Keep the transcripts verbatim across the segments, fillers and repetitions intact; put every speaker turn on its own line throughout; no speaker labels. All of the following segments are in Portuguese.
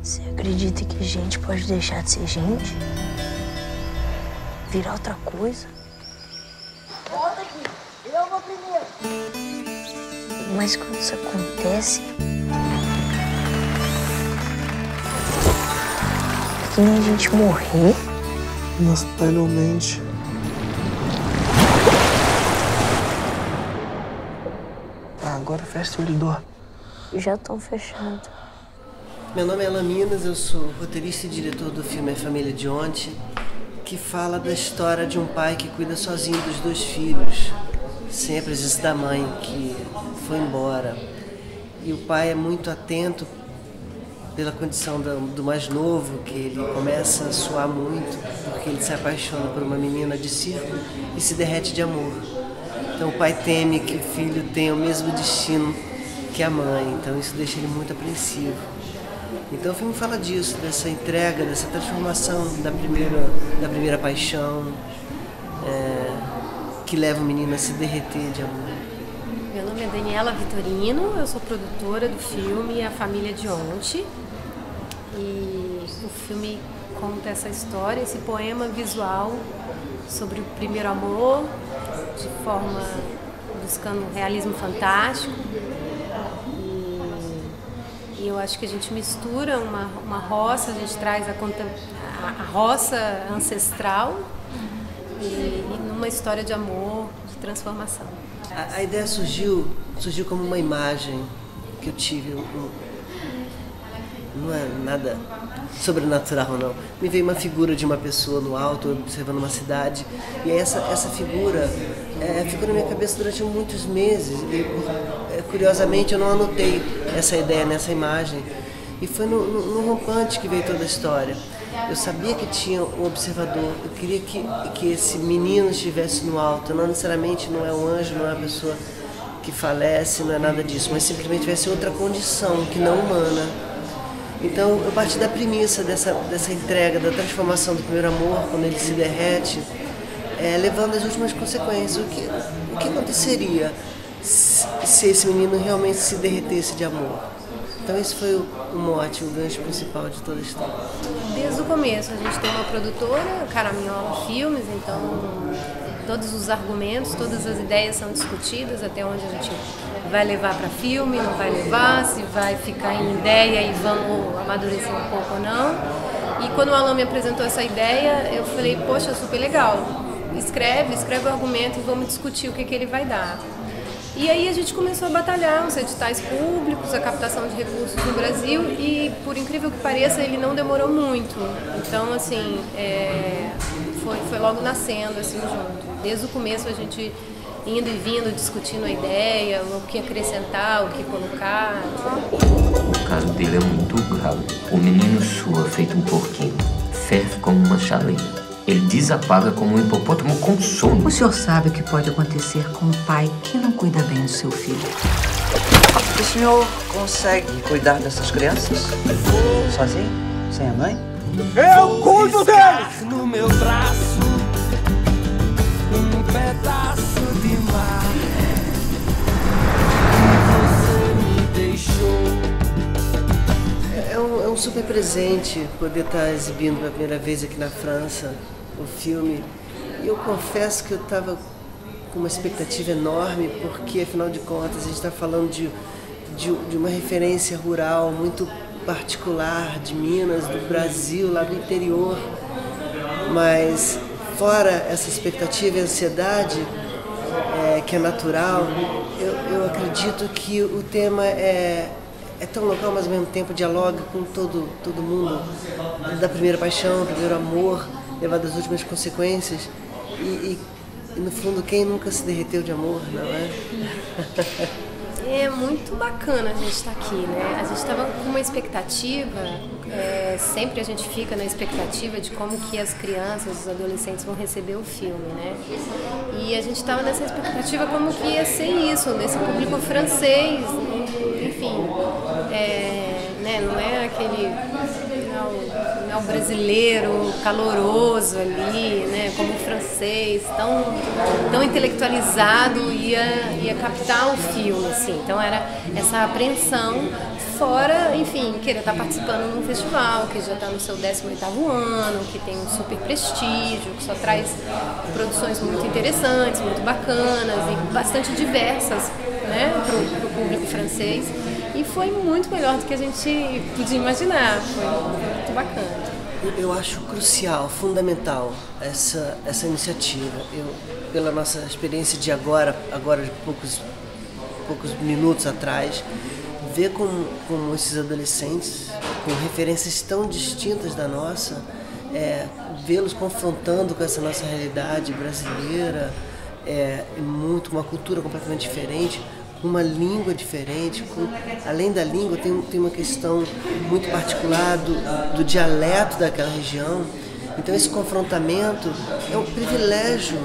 Você acredita que gente pode deixar de ser gente? Virar outra coisa?
Volta aqui, eu vou primeiro.
Mas quando isso acontece... é que nem a gente morrer.
Nosso pai não mente. Ah, agora fecha o olho e dorme.
Já estão fechados.
Meu nome é Alan Minas, eu sou roteirista e diretor do filme A Família de Ontem, que fala da história de um pai que cuida sozinho dos dois filhos, sem a presença da mãe, que foi embora. E o pai é muito atento pela condição do, do mais novo, que ele começa a suar muito, porque ele se apaixona por uma menina de circo e se derrete de amor. Então o pai teme que o filho tenha o mesmo destino que a mãe, então isso deixa ele muito apreensivo. Então o filme fala disso, dessa entrega, dessa transformação da primeira, da primeira paixão, é, que leva o menino a se derreter de amor.
Meu nome é Daniela Vitorino, eu sou produtora do filme A Família de Ontem. E o filme conta essa história, esse poema visual sobre o primeiro amor, de forma buscando um realismo fantástico. E eu acho que a gente mistura uma, uma roça, a gente traz a, a, a roça ancestral e, e numa história de amor, de transformação.
A, a ideia surgiu, surgiu como uma imagem que eu tive, um, não é nada sobrenatural não. Me veio uma figura de uma pessoa no alto, observando uma cidade, e essa, essa figura é, ficou na minha cabeça durante muitos meses, e curiosamente eu não anotei essa ideia nessa imagem, e foi no, no, no rompante que veio toda a história. Eu sabia que tinha um observador, eu queria que, que esse menino estivesse no alto, não necessariamente não é um anjo, não é uma pessoa que falece, não é nada disso, mas simplesmente tivesse outra condição, que não humana. Então eu parti da premissa dessa, dessa entrega, da transformação do primeiro amor, quando ele se derrete, é, levando as últimas consequências. O que, o que aconteceria se, se esse menino realmente se derretesse de amor? Então esse foi o, o mote, o gancho principal de toda a história.
Desde o começo a gente tem uma produtora, Caraminhola Filmes, então todos os argumentos, todas as ideias são discutidas, até onde a gente vai levar para filme, não vai levar, se vai ficar em ideia e vamos amadurecer um pouco ou não. E quando o Alan me apresentou essa ideia, eu falei, poxa, super legal, escreve, escreve o argumento e vamos discutir o que, que ele vai dar. E aí a gente começou a batalhar os editais públicos, a captação de recursos no Brasil e, por incrível que pareça, ele não demorou muito. Então, assim, é, foi, foi logo nascendo, assim, junto. Desde o começo a gente indo e vindo, discutindo a ideia, o que acrescentar, o que colocar.
O caso dele é muito grave. O menino sua feito um porquinho, ferve como uma chaleira. Ele desapaga como um hipopótamo com sono.
O senhor sabe o que pode acontecer com um pai que não cuida bem do seu filho.
O senhor consegue cuidar dessas crianças? Sozinho? Sem a mãe?
Eu cuido deles!
No meu braço, um pedaço de mar. Você me deixou.
É um, é um super presente poder estar exibindo pela primeira vez aqui na França o filme. E eu confesso que eu estava com uma expectativa enorme, porque afinal de contas a gente está falando de, de, de uma referência rural muito particular de Minas, do Brasil, lá do interior. Mas fora essa expectativa e ansiedade, é, que é natural, eu, eu acredito que o tema é É tão local, mas ao mesmo tempo dialoga com todo, todo mundo, da primeira paixão, do primeiro amor, levado às últimas consequências. E, e, e no fundo, quem nunca se derreteu de amor, não é?
É muito bacana a gente estar aqui, né? A gente estava com uma expectativa, é, sempre a gente fica na expectativa de como que as crianças, os adolescentes vão receber o filme, né? E a gente estava nessa expectativa como que ia ser isso, nesse público francês, enfim, é, né? Não é aquele mostrar o mel brasileiro caloroso ali, né, como o francês, tão, tão intelectualizado, ia, ia captar o filme, assim. Então era essa apreensão, fora, enfim, querer estar participando num festival que já está no seu décimo oitavo ano, que tem um super prestígio, que só traz produções muito interessantes, muito bacanas e bastante diversas, né, para o público francês. E foi muito melhor do que a gente podia imaginar, foi muito bacana.
Eu acho crucial, fundamental essa, essa iniciativa. Eu, pela nossa experiência de agora, agora de poucos, poucos minutos atrás, ver como, como esses adolescentes, com referências tão distintas da nossa, é, vê-los confrontando com essa nossa realidade brasileira, é, muito, uma cultura completamente diferente, uma língua diferente, com, além da língua tem, tem uma questão muito particular do, do dialeto daquela região. Então esse confrontamento é um privilégio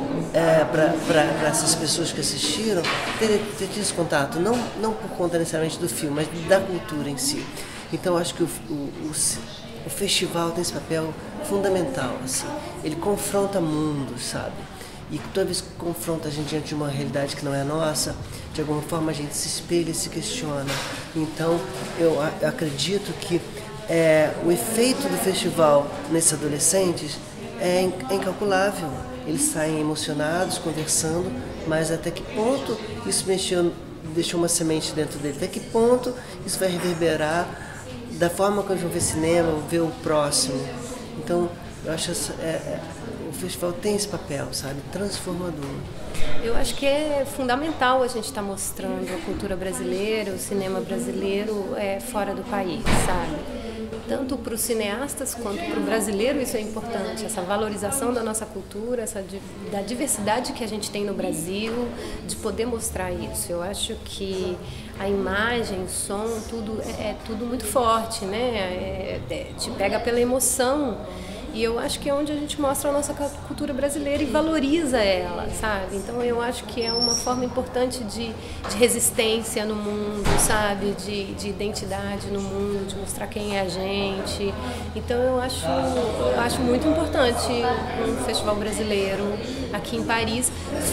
é, para essas pessoas que assistiram ter, ter tido esse contato, não, não por conta necessariamente do filme, mas da cultura em si. Então acho que o, o, o, o festival tem esse papel fundamental, assim. Ele confronta mundos, sabe? E toda vez que confronta a gente diante de uma realidade que não é nossa, de alguma forma a gente se espelha e se questiona. Então eu acredito que é, o efeito do festival nesses adolescentes é incalculável. Eles saem emocionados, conversando, mas até que ponto isso mexeu, deixou uma semente dentro dele? Até que ponto isso vai reverberar da forma como eles vão ver cinema, ver o próximo? Então eu acho que é, é, o festival tem esse papel, sabe, transformador.
Eu acho que é fundamental a gente estar mostrando a cultura brasileira, o cinema brasileiro é, fora do país, sabe? Tanto para os cineastas quanto para o brasileiro isso é importante, essa valorização da nossa cultura, essa, da diversidade que a gente tem no Brasil, de poder mostrar isso. Eu acho que a imagem, o som, tudo é, é tudo muito forte, né? É, é, te pega pela emoção. E eu acho que é onde a gente mostra a nossa cultura brasileira e valoriza ela, sabe? Então eu acho que é uma forma importante de, de resistência no mundo, sabe? De, de identidade no mundo, de mostrar quem é a gente. Então eu acho, eu acho muito importante um festival brasileiro aqui em Paris,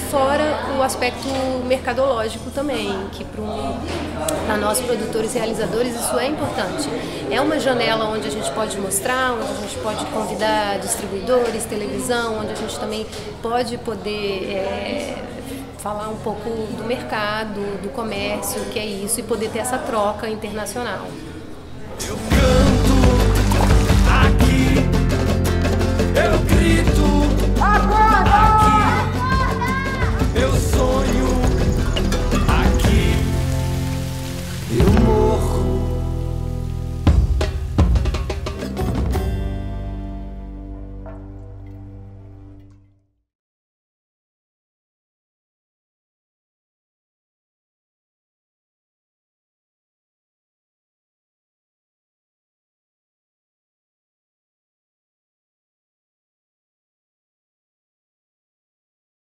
fora o aspecto mercadológico também, que para nós produtores e realizadores isso é importante. É uma janela onde a gente pode mostrar, onde a gente pode convidar distribuidores, televisão, onde a gente também pode poder é, falar um pouco do mercado, do comércio, o que é isso, e poder ter essa troca internacional.
Eu canto aqui, eu grito agora!